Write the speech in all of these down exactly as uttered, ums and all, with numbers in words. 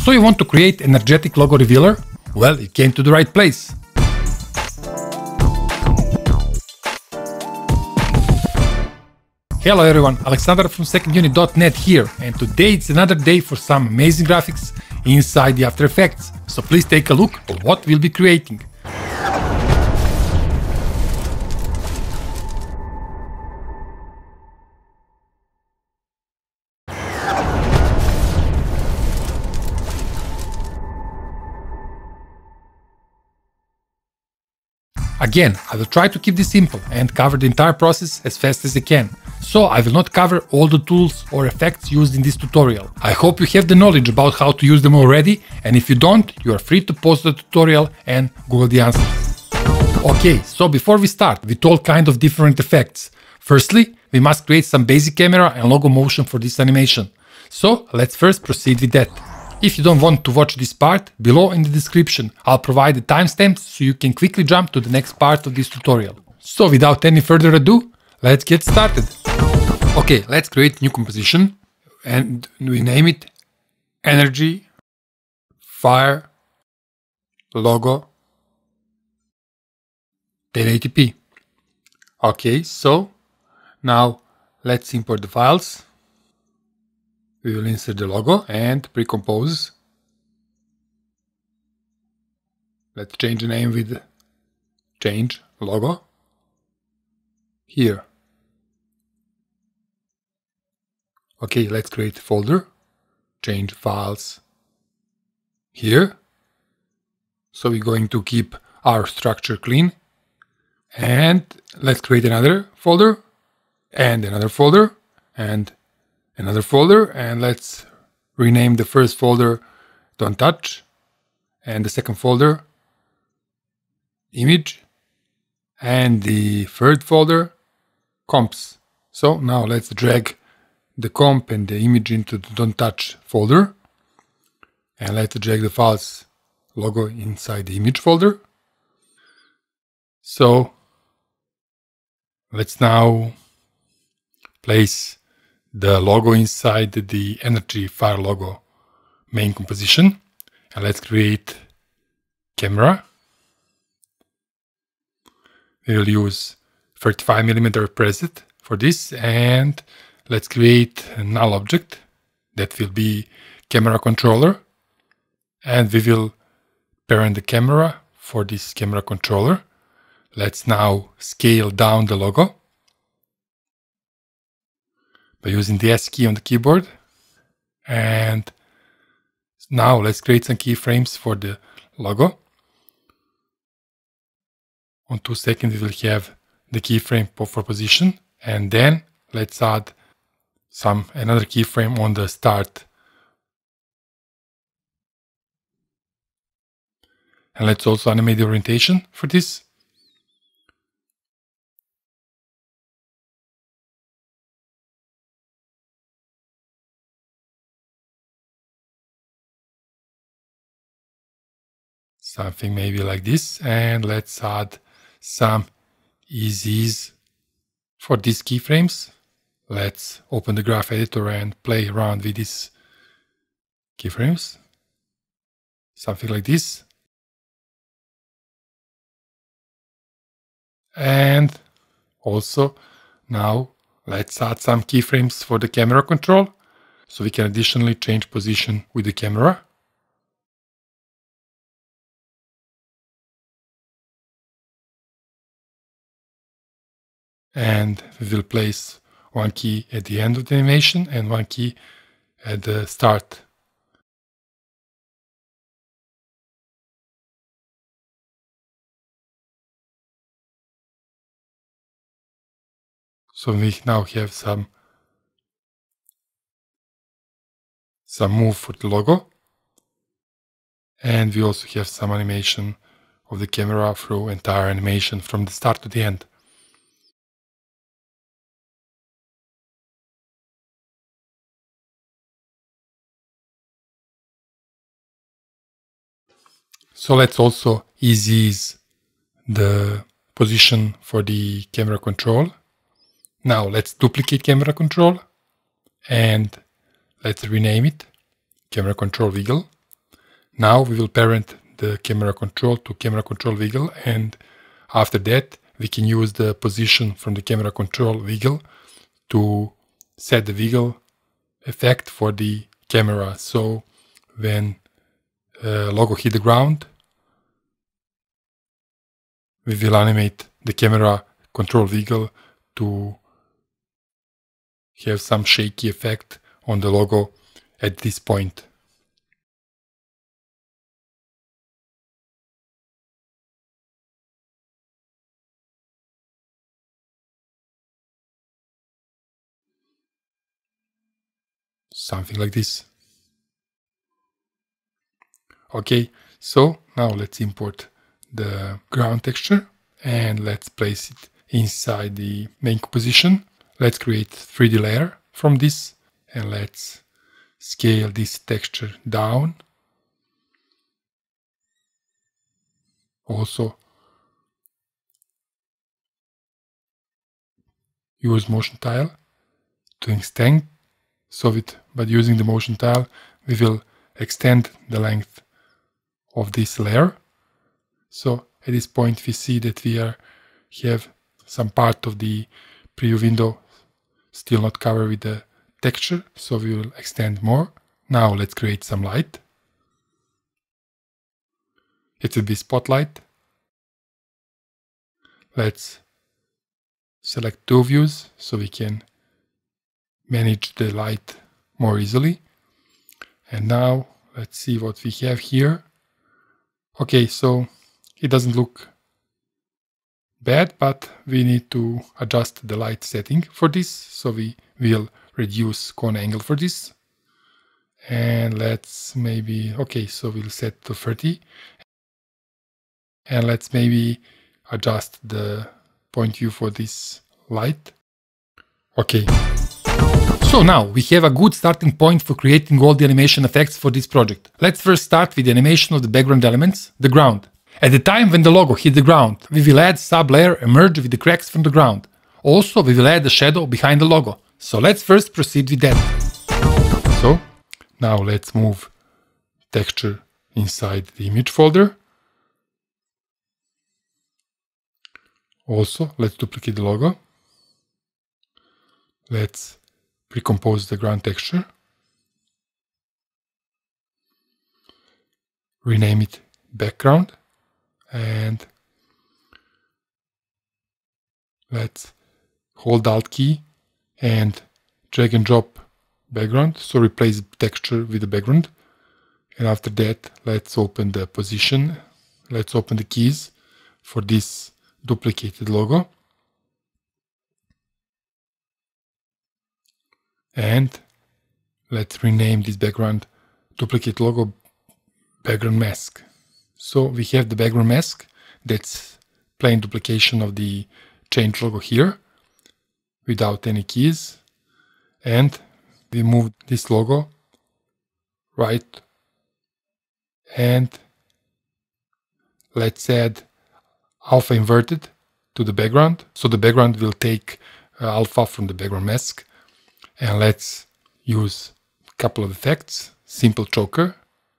So you want to create energetic logo revealer? Well, you came to the right place. Hello everyone, Alexander from second unit dot net here, and today it's another day for some amazing graphics inside the After Effects. So please take a look at what we'll be creating. Again, I will try to keep this simple and cover the entire process as fast as I can. So I will not cover all the tools or effects used in this tutorial. I hope you have the knowledge about how to use them already, and if you don't, you are free to pause the tutorial and Google the answers. Okay, so before we start with all kind of different effects, firstly, we must create some basic camera and logo motion for this animation. So let's first proceed with that. If you don't want to watch this part, below in the description I'll provide the timestamps so you can quickly jump to the next part of this tutorial. So without any further ado, let's get started. Okay, let's create a new composition and we name it Energy Fire Logo ten eighty p. Okay, so now let's import the files. We will insert the logo and pre-compose. Let's change the name with change logo here. Okay, let's create a folder, change files here. So we're going to keep our structure clean. And let's create another folder and another folder and another folder, and let's rename the first folder Don't Touch and the second folder Image and the third folder Comps. So now let's drag the comp and the image into the Don't Touch folder, and let's drag the files logo inside the image folder. So let's now place the logo inside the Energy Fire Logo main composition, and let's create camera. We will use thirty-five millimeter preset for this, and let's create a null object that will be camera controller, and we will parent the camera for this camera controller. Let's now scale down the logo by using the S key on the keyboard. And now let's create some keyframes for the logo. On two seconds we will have the keyframe for position, and then let's add some another keyframe on the start. And let's also animate the orientation for this. Something maybe like this, and let's add some eases for these keyframes. Let's open the graph editor and play around with these keyframes. Something like this. And also now let's add some keyframes for the camera control, so we can additionally change position with the camera. And we will place one key at the end of the animation and one key at the start. So we now have some some move for the logo, and we also have some animation of the camera through entire animation from the start to the end. So let's also ease the position for the camera control. Now let's duplicate camera control and let's rename it camera control wiggle. Now we will parent the camera control to camera control wiggle, and after that we can use the position from the camera control wiggle to set the wiggle effect for the camera. So when uh, logo hit the ground, we will animate the camera control wiggle to have some shaky effect on the logo at this point. Something like this. Okay, so now let's import the ground texture and let's place it inside the main composition. Let's create three D layer from this and let's scale this texture down. Also use motion tile to extend. So with, by using the motion tile, we will extend the length of this layer. So at this point we see that we are have some part of the preview window still not covered with the texture, so we will extend more. Now let's create some light. It will be spotlight. Let's select two views so we can manage the light more easily. And now let's see what we have here. Okay, so it doesn't look bad, but we need to adjust the light setting for this. So we will reduce cone angle for this. And let's maybe, okay, so we'll set to thirty. And let's maybe adjust the point view for this light. Okay. So now we have a good starting point for creating all the animation effects for this project. Let's first start with the animation of the background elements, the ground. At the time when the logo hit the ground, we will add sub-layer and merge with the cracks from the ground. Also, we will add a shadow behind the logo. So let's first proceed with that. So now let's move texture inside the image folder. Also, let's duplicate the logo. Let's recompose the ground texture. Rename it background. And let's hold Alt key and drag and drop background. So replace texture with the background. And after that, let's open the position. Let's open the keys for this duplicated logo. And let's rename this background duplicate logo background mask. So we have the background mask that's plain duplication of the change logo here without any keys. And we move this logo right. And let's add alpha inverted to the background. So the background will take uh, alpha from the background mask. And let's use a couple of effects. Simple choker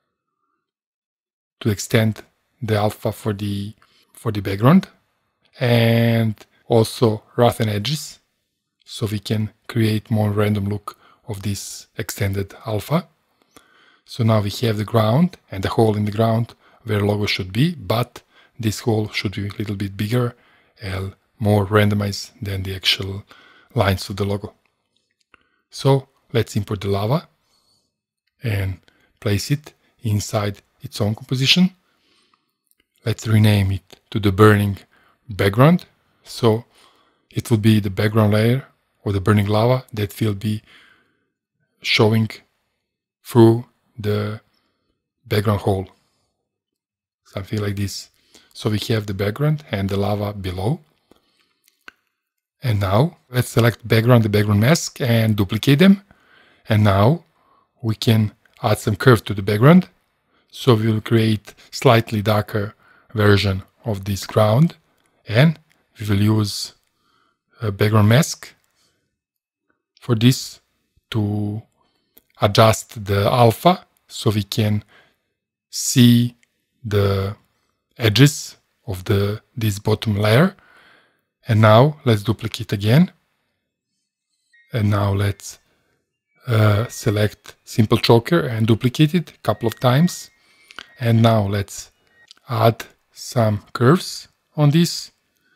to extend the alpha for the for the background, and also roughen edges so we can create more random look of this extended alpha. So now we have the ground and the hole in the ground where logo should be, but this hole should be a little bit bigger and more randomized than the actual lines of the logo. So let's import the lava and place it inside its own composition. Let's rename it to the burning background. So it will be the background layer or the burning lava that will be showing through the background hole. Something like this. So we have the background and the lava below. And now let's select background, the background mask, and duplicate them. And now we can add some curve to the background. So we will create slightly darker version of this ground. And we will use a background mask for this to adjust the alpha so we can see the edges of the this bottom layer. And now let's duplicate again. And now let's uh, select Simple Choker and duplicate it a couple of times. And now let's add some curves on this.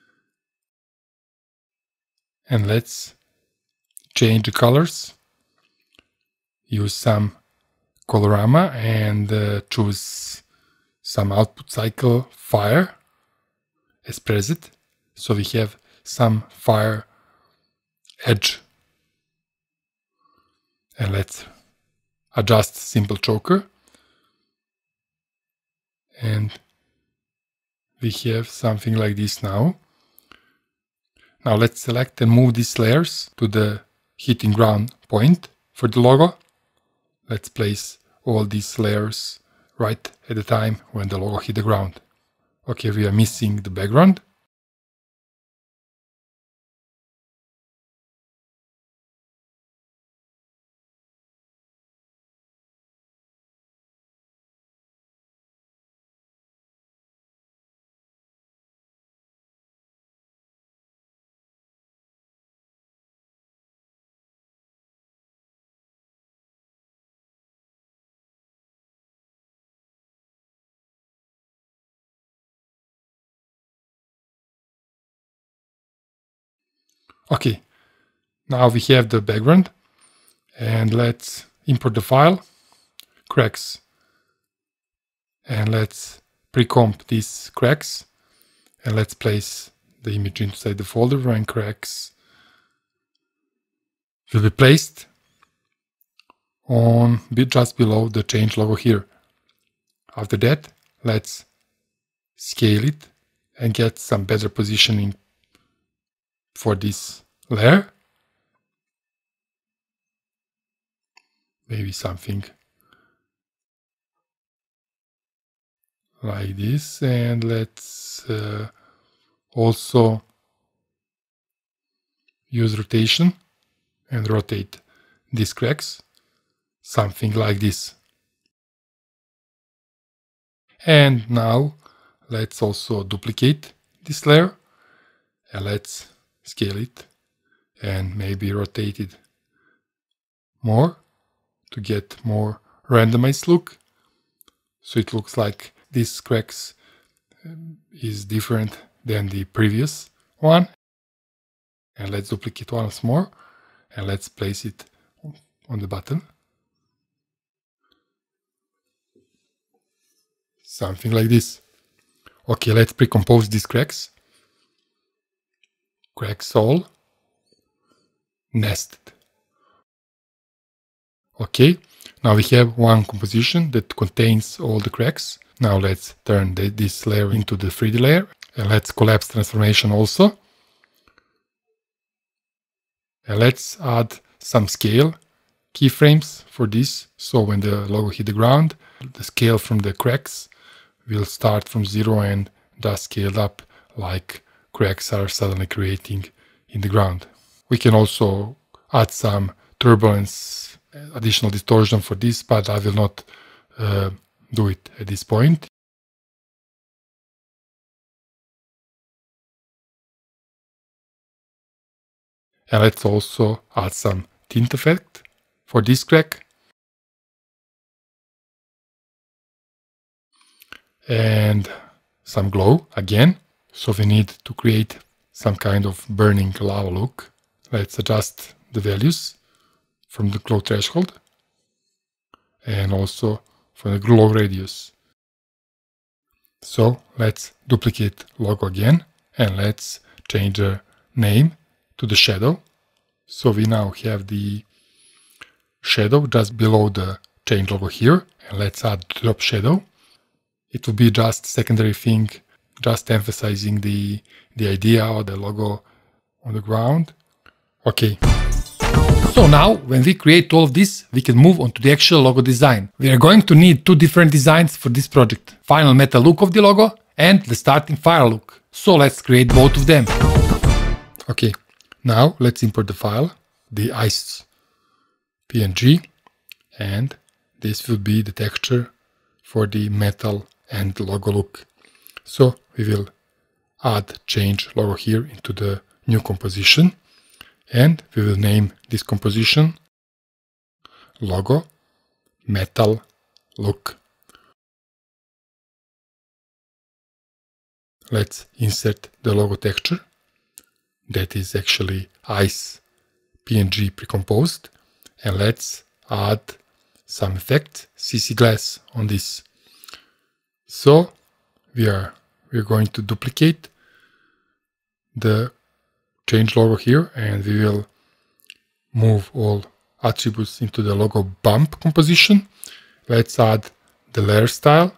And let's change the colors. Use some Colorama and uh, choose some output cycle fire as preset. So we have some fire edge. And let's adjust Simple Choker. And we have something like this now. Now let's select and move these layers to the hitting ground point for the logo. Let's place all these layers right at the time when the logo hit the ground. Okay, we are missing the background. Okay, now we have the background, and let's import the file, cracks, and let's pre-comp these cracks, and let's place the image inside the folder, and cracks will be placed on just below the change logo here. After that, let's scale it and get some better positioning for this layer. Maybe something like this, and let's uh, also use rotation and rotate these cracks, something like this. And now let's also duplicate this layer, and let's scale it and maybe rotate it more to get more randomized look. So it looks like this cracks is different than the previous one. And let's duplicate once more and let's place it on the button. Something like this. Okay, let's pre-compose these cracks. Cracks all nested. Okay, now we have one composition that contains all the cracks. Now let's turn the, this layer into the three D layer, and let's collapse transformation also. And let's add some scale keyframes for this, so when the logo hit the ground, the scale from the cracks will start from zero and just scale up like cracks are suddenly creating in the ground. We can also add some turbulence, additional distortion for this, but I will not uh, do it at this point. And let's also add some tint effect for this crack. And some glow again. So we need to create some kind of burning lava look. Let's adjust the values from the glow threshold and also for the glow radius. So let's duplicate logo again and let's change the name to the shadow. So we now have the shadow just below the change logo here, and let's add drop shadow. It will be just secondary thing, just emphasizing the the idea of the logo on the ground. Okay. So now, when we create all of this, we can move on to the actual logo design. We are going to need two different designs for this project. Final meta look of the logo and the starting fire look. So let's create both of them. Okay, now let's import the file, the ice P N G, and this will be the texture for the metal and logo look. So we will add change logo here into the new composition, and we will name this composition logo metal look. Let's insert the logo texture. That is actually ice P N G precomposed, and let's add some effect C C glass on this. So we are we're going to duplicate the change logo here, and we will move all attributes into the logo bump composition. Let's add the layer style,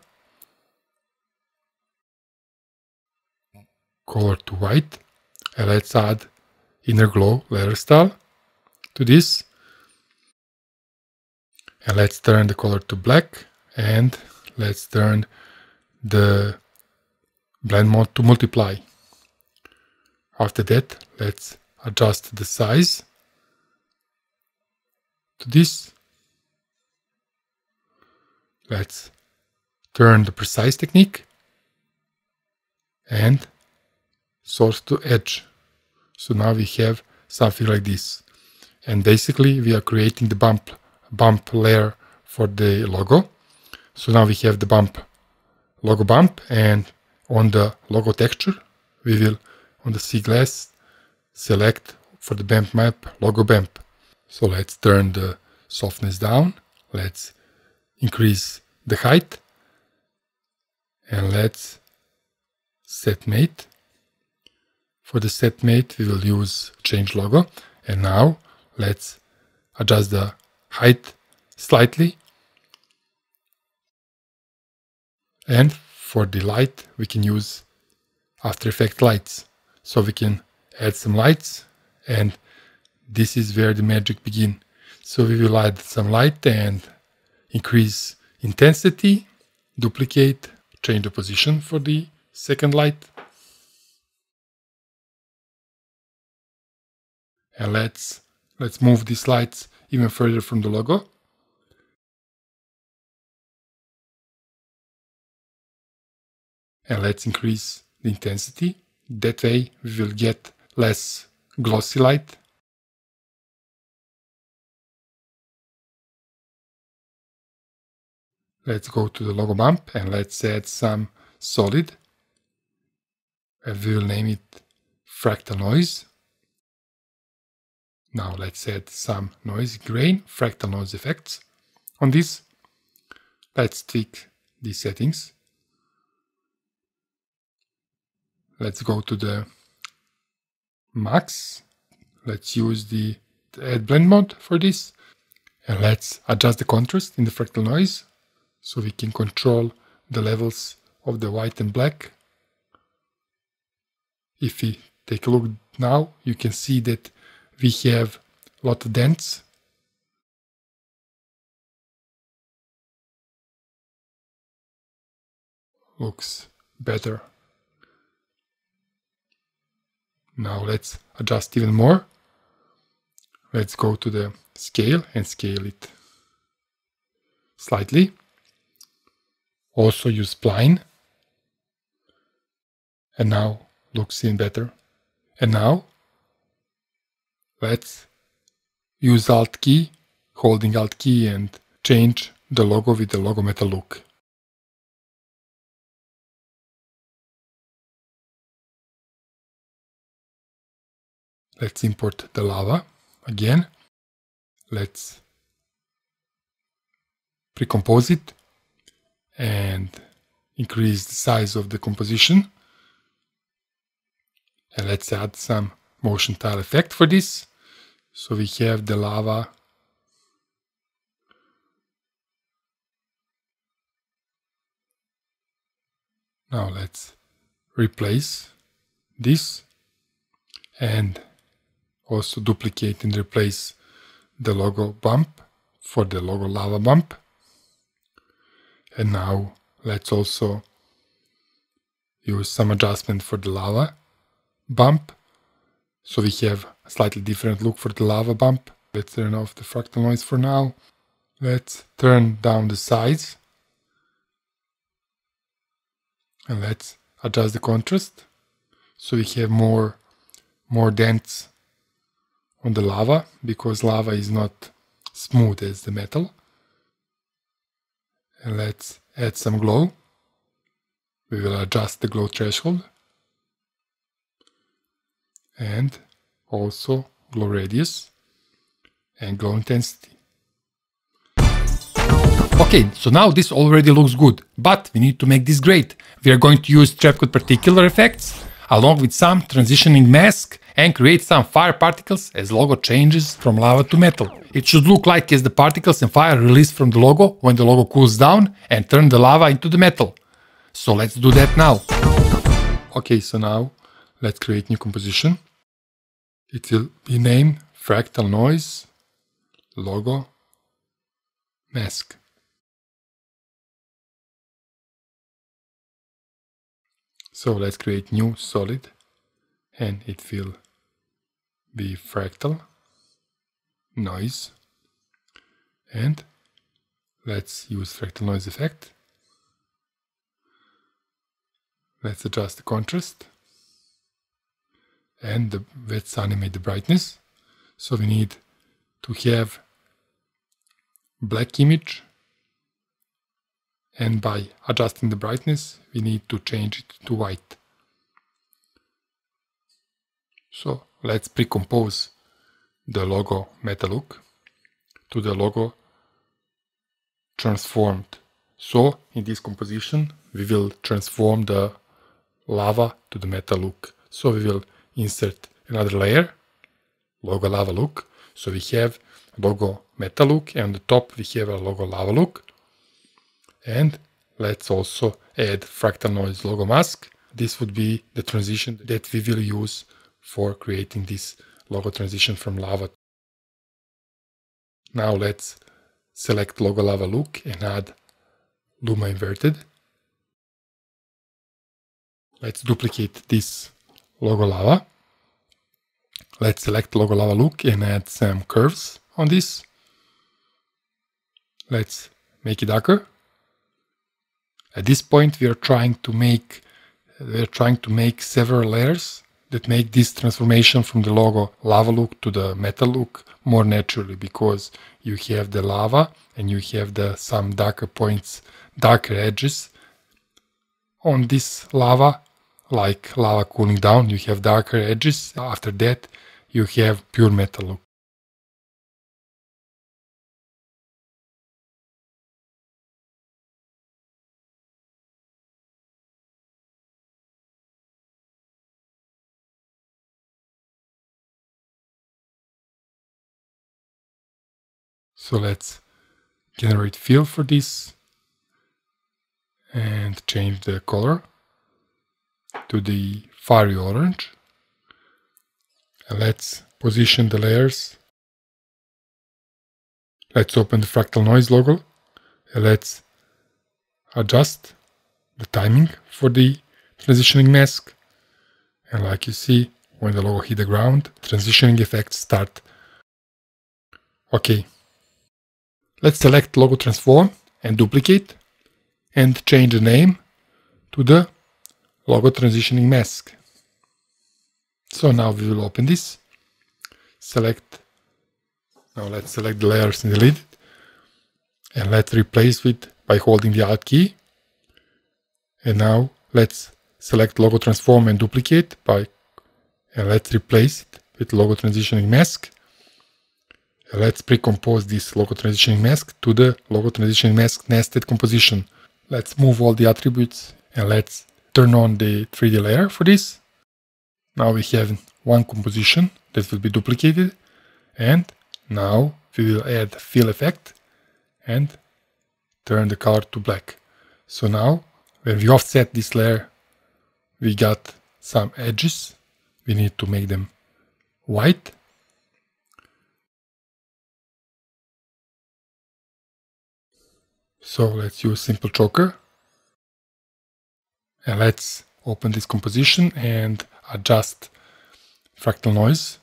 color to white, and let's add inner glow layer style to this, and let's turn the color to black, and let's turn the blend mode to multiply. After that, let's adjust the size to this. Let's turn the precise technique and source to edge. So now we have something like this, and basically we are creating the bump bump layer for the logo. So now we have the bump logo bump, and on the logo texture we will on the C glass select for the bump map logo bump. So let's turn the softness down, let's increase the height, and let's set mate. For the set mate we will use change logo, and now let's adjust the height slightly, and for the light we can use After Effects lights. So we can add some lights, and this is where the magic begins. So we will add some light and increase intensity, duplicate, change the position for the second light, and let's let's move these lights even further from the logo. And let's increase the intensity. That way we will get less glossy light. Let's go to the logo bump and let's add some solid, and we will name it fractal noise. Now let's add some noise grain, fractal noise effects on this. Let's tweak these settings. Let's go to the max. Let's use the, the add blend mode for this, and let's adjust the contrast in the fractal noise so we can control the levels of the white and black. If we take a look now, you can see that we have a lot of dents. Looks better. Now let's adjust even more. Let's go to the scale and scale it slightly. Also use spline. And now looks even better. And now let's use Alt key, holding Alt key, and change the logo with the logo metal look. Let's import the lava again. Let's pre-compose it and increase the size of the composition. And let's add some motion tile effect for this. So we have the lava now. Let's replace this and also duplicate and replace the logo bump for the logo lava bump. And now let's also use some adjustment for the lava bump, so we have a slightly different look for the lava bump. Let's turn off the fractal noise for now. Let's turn down the size And let's adjust the contrast so we have more more dents on the lava, because lava is not smooth as the metal. And let's add some glow. We will adjust the glow threshold and also glow radius and glow intensity. Okay, so now this already looks good, but we need to make this great. We are going to use Trapcode particular effects along with some transitioning mask and create some fire particles as logo changes from lava to metal. It should look like as the particles and fire released from the logo when the logo cools down and turn the lava into the metal. So let's do that now. Okay, so now let's create new composition. It will be named Fractal Noise Logo Mask. So let's create new solid, and it will be Fractal Noise, and let's use Fractal Noise effect. Let's adjust the contrast, and the, let's animate the brightness. So we need to have black image, and by adjusting the brightness we need to change it to white. So let's pre-compose the logo meta look to the logo transformed. So in this composition we will transform the lava to the meta look. So we will insert another layer, logo lava look. So we have logo meta look, and on the top we have a logo lava look. And let's also add Fractal Noise logo mask. This would be the transition that we will use for creating this logo transition from lava. Now let's select logo lava look and add Luma inverted. Let's duplicate this logo lava. Let's select logo lava look and add some curves on this. Let's make it darker. At this point we are trying to make we are trying to make several layers that make this transformation from the logo lava look to the metal look more naturally, because you have the lava and you have the some darker points, darker edges on this lava, like lava cooling down, you have darker edges. After that you have pure metal look. So let's generate fill for this and change the color to the fiery orange. And let's position the layers. Let's open the Fractal Noise logo and let's adjust the timing for the transitioning mask. And like you see, when the logo hit the ground, transitioning effects start. Okay. Let's select logo transform and duplicate and change the name to the logo transitioning mask. So now we will open this. Select. Now let's select the layers and delete it. And let's replace it by holding the Alt key. And now let's select logo transform and duplicate by and let's replace it with logo transitioning mask. Let's pre-compose this logo transitioning mask to the logo transitioning mask nested composition. Let's move all the attributes and let's turn on the three D layer for this. Now we have one composition that will be duplicated, and now we will add fill effect and turn the color to black. So now when we offset this layer, we got some edges. We need to make them white. So let's use Simple Choker and let's open this composition and adjust Fractal Noise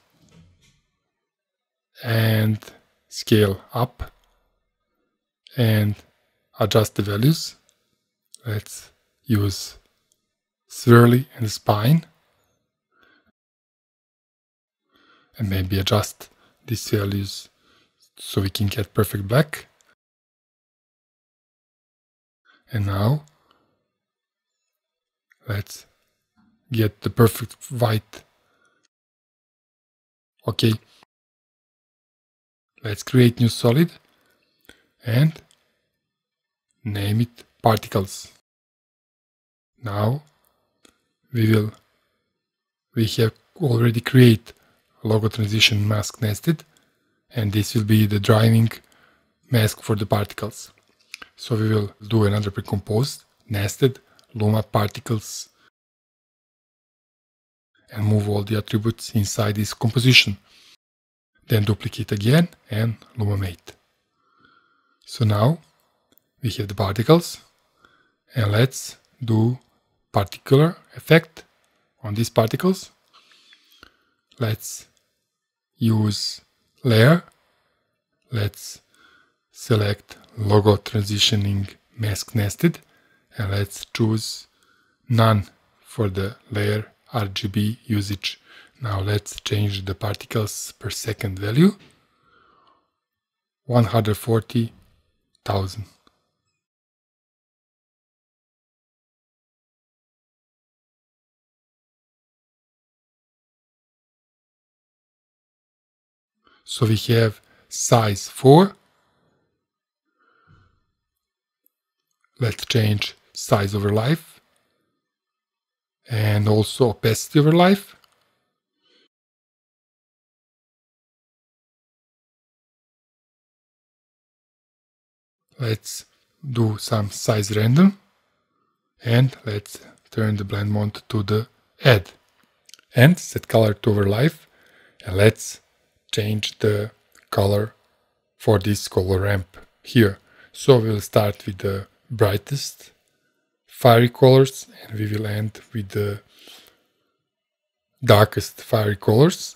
and scale up and adjust the values. Let's use swirly and spine. And maybe adjust these values so we can get perfect black. And now let's get the perfect white. Okay. Let's create new solid and name it particles. Now we will we have already create logo transition mask nested, and this will be the driving mask for the particles. So we will do another pre-composed nested Luma particles and move all the attributes inside this composition. Then duplicate again and Luma mate. So now we have the particles, and let's do particular effect on these particles. Let's use layer. Let's select logo transitioning mask nested, and let's choose none for the layer R G B usage. Now let's change the particles per second value, one hundred forty thousand. So we have size four. Let's change size over life and also opacity over life. Let's do some size random, and let's turn the blend mode to the add and set color to over life, and let's change the color for this color ramp here. So we'll start with the brightest fiery colors and we will end with the darkest fiery colors.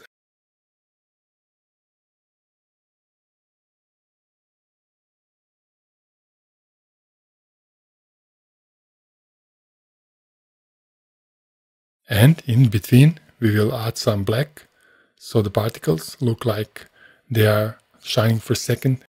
And in between we will add some black so the particles look like they are shining for a second.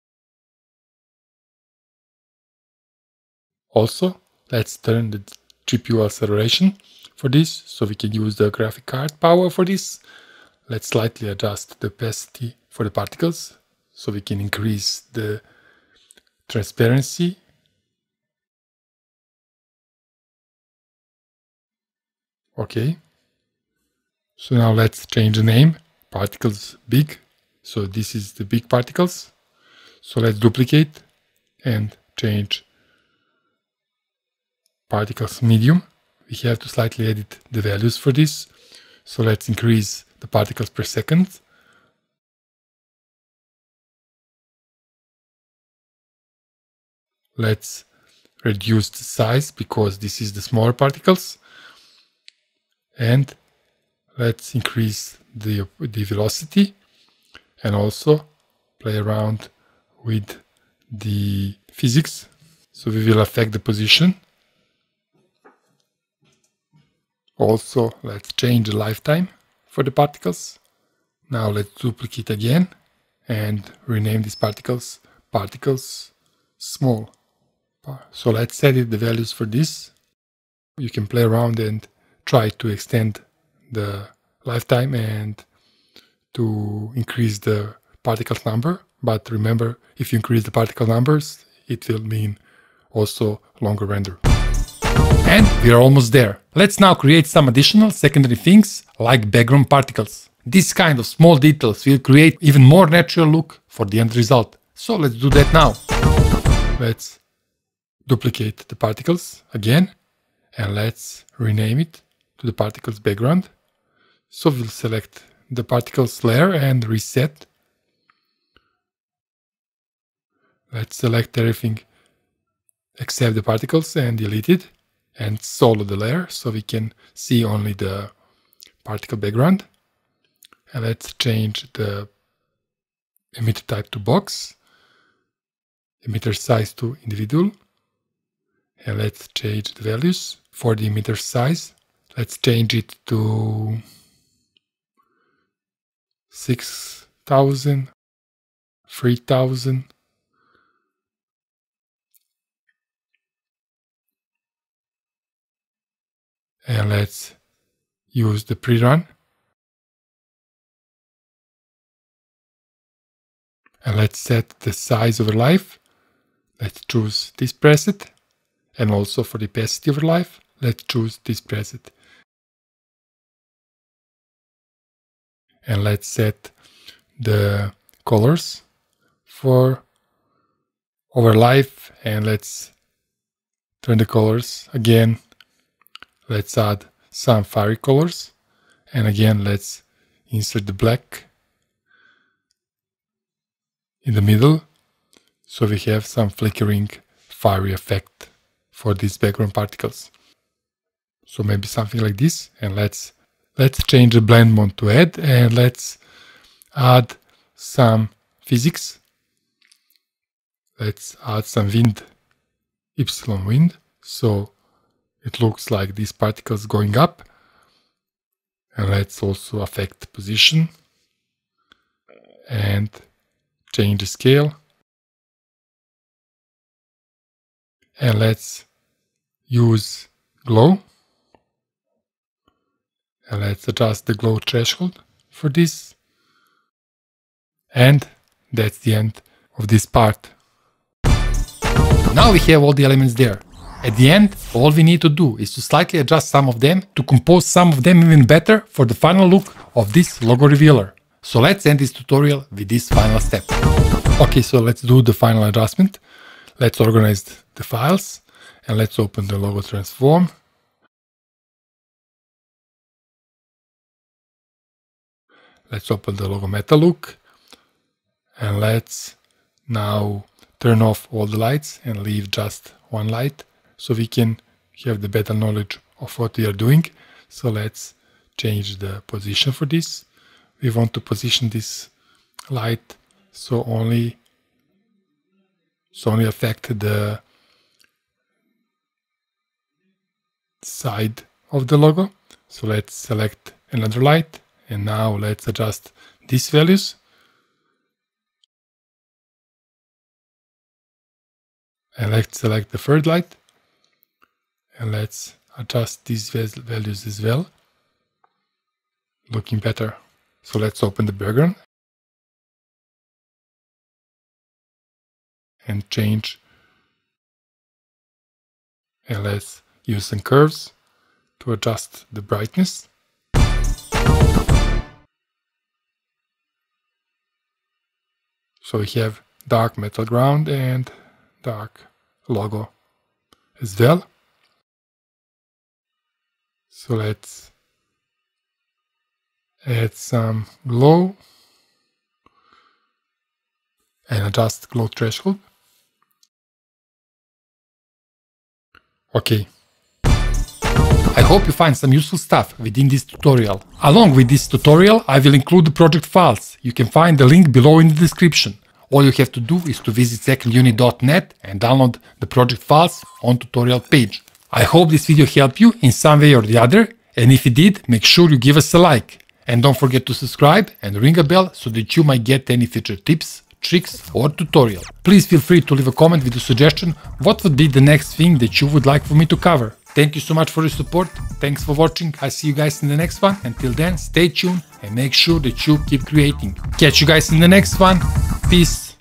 Also, let's turn the G P U acceleration for this so we can use the graphic card power for this. Let's slightly adjust the opacity for the particles so we can increase the transparency. Okay. So now let's change the name, particles big. So this is the big particles. So let's duplicate and change particles medium. We have to slightly edit the values for this. So let's increase the particles per second. Let's reduce the size because this is the smaller particles. And let's increase the, the velocity and also play around with the physics. So we will affect the position. Also, let's change the lifetime for the particles. Now let's duplicate again and rename these particles particles small. So let's edit the values for this. You can play around and try to extend the lifetime and to increase the particles number. But remember, if you increase the particle numbers, it will mean also longer render. And we are almost there. Let's now create some additional secondary things like background particles. This kind of small details will create even more natural look for the end result. So let's do that now. Let's duplicate the particles again and let's rename it to the particles background. So we'll select the particles layer and reset. Let's select everything except the particles and delete it and solo the layer so we can see only the particle background. And let's change the emitter type to box, emitter size to individual, and let's change the values for the emitter size. Let's change it to six thousand, three thousand. And let's use the pre-run. And let's set the size over life. Let's choose this preset. And also for the opacity over life, let's choose this preset. And let's set the colors for over life. And let's turn the colors again. Let's add some fiery colors. And again, let's insert the black in the middle, so we have some flickering fiery effect for these background particles. So maybe something like this. And let's let's change the blend mode to add, and let's add some physics. Let's add some wind, epsilon wind, so it looks like these particles going up. And let's also affect position and change the scale. And let's use glow. And let's adjust the glow threshold for this. And that's the end of this part. Now we have all the elements there. At the end, all we need to do is to slightly adjust some of them to compose some of them even better for the final look of this logo revealer. So let's end this tutorial with this final step. Okay, so let's do the final adjustment. Let's organize the files and let's open the logo transform. Let's open the logo meta look and let's now turn off all the lights and leave just one light so we can have the better knowledge of what we are doing. So let's change the position for this. We want to position this light so only so only affect the side of the logo. So let's select another light and now let's adjust these values. And let's select the third light and let's adjust these values as well. Looking better. So let's open the background and change, and let's use some curves to adjust the brightness. So we have dark metal ground and dark logo as well. So let's add some glow and adjust glow threshold. Okay. I hope you find some useful stuff within this tutorial. Along with this tutorial, I will include the project files. You can find the link below in the description. All you have to do is to visit second unit dot net and download the project files on tutorial page. I hope this video helped you in some way or the other, and if it did, make sure you give us a like. And don't forget to subscribe and ring a bell so that you might get any future tips, tricks or tutorial. Please feel free to leave a comment with a suggestion what would be the next thing that you would like for me to cover. Thank you so much for your support. Thanks for watching. I see you guys in the next one. Until then, stay tuned and make sure that you keep creating. Catch you guys in the next one. Peace.